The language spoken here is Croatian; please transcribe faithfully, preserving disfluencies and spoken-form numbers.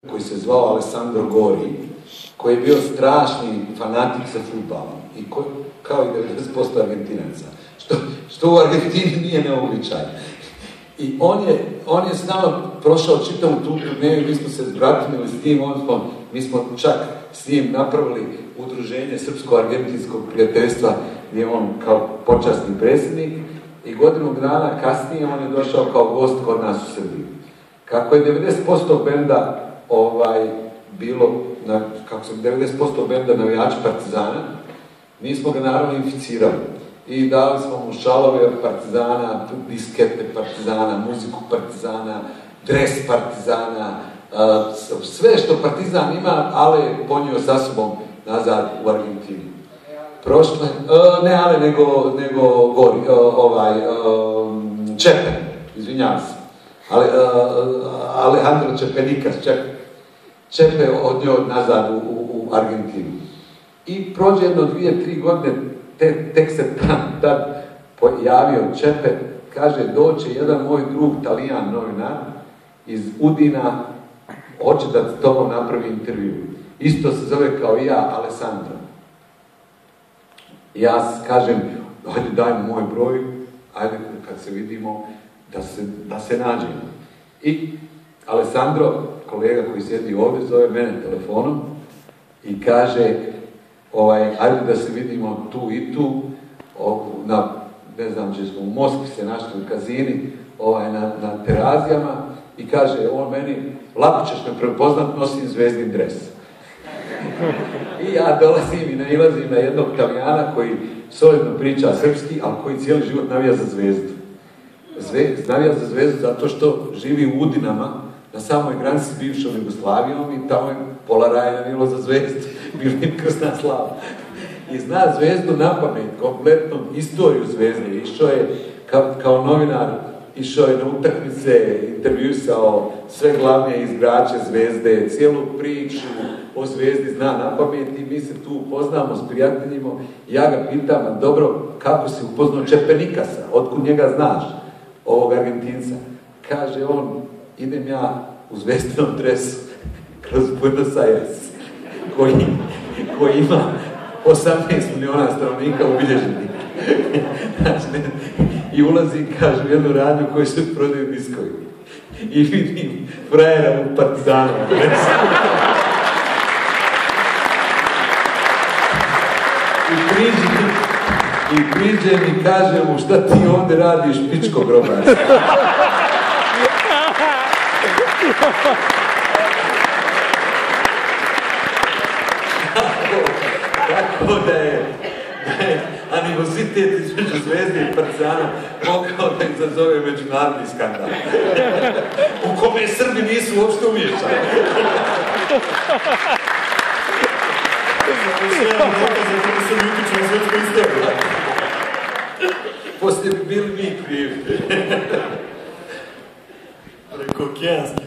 koji se zvao Alessandro Gori, koji je bio strašni fanatik za fudbalom, i ko, kao i devedeset posto Argentinaca, što, što u Argentini nije neobičajno. I on je, on je s nama prošao čitavu tu turneju, mi smo se zbratimili s tim, on smo, mi smo čak s njim napravili udruženje Srpsko-argentinskog prijateljstva, gdje je on kao počasni predsjednik, i godinu dana kasnije on je došao kao gost kod nas u Srbiji. Kako je devedeset posto benda ovaj, bilo, na, kako sam devedeset posto benda navijači Partizana, mi smo ga naravno inficirali. I dali smo mu šalove od Partizana, diskete Partizana, muziku Partizana, dres Partizana, uh, sve što Partizan ima, ale je ponio sa sobom nazad u Argentinu. Prošle, uh, ne ale, nego, nego Gori, uh, ovaj, uh, Čepe, izvinjavam se. Ale, uh, Alejandro Čepenikas, Čepe, Čepe odnio nazad u, u, u Argentinu. I prođe jedno dvije, tri godine, te, tek se tad, tad pojavio Čepe, kaže, doće jedan moj drug Talijan novinar iz Udina, hoće da s tobom napravi intervju. Isto se zove kao i ja, Alessandro. Ja kažem, ajde daj mu moj broj, ajde kad se vidimo, da se, da se nađemo. I Alessandro, kolega koji sjedi ovdje, zove mene telefonom i kaže, ovaj, ajde da se vidimo tu i tu, o, na, ne znam, če smo u Moskvi se našli u Kazini, ovaj, na, na terazijama, i kaže on meni, lako ćeš me prepoznat, nosim zvezdin dres. I ja dolazim i nailazim na jednog Talijana koji solidno priča srpski, ali koji cijeli život navija za Zvezdu. Zve, navija za Zvezdu zato što živi u Udinama, na samoj granici s bivšom Jugoslavijom, i tamo je pola raja navilo za Zvezdu, bilo im krsna slava. I zna Zvezdu napamet, kompletnu istoriju Zvezde. Išao je kao, kao novinar, išao je na utakmice, intervjuisao sve glavne igrače Zvezde, cijelu priču o Zvezdi zna napamet, i mi se tu upoznamo s prijateljima. Ja ga pitam, dobro, kako si upoznao Čepenikasa, otkud njega znaš, ovog Argentinca? Kaže on, idem ja u zvezdinom dresu kroz Buenos Aires, koji, koji ima osamnaest miliona stanovnika ubilježenih. Znači, i ulazim, kaže, u jednu radnju koju se prodaju diskovi. I vidim frajera u Partizanu. I priđe, i priđe mi, kaže mu, šta ti ovdje radiš, pičko grobar? Tako da je, da je animozitet između Zvezde i Partizana mogao da izazove međunarodni skandal, u kome Srbi nisu uopšte umješani. Poslije bi bili mi krivi. Preko Kjanski.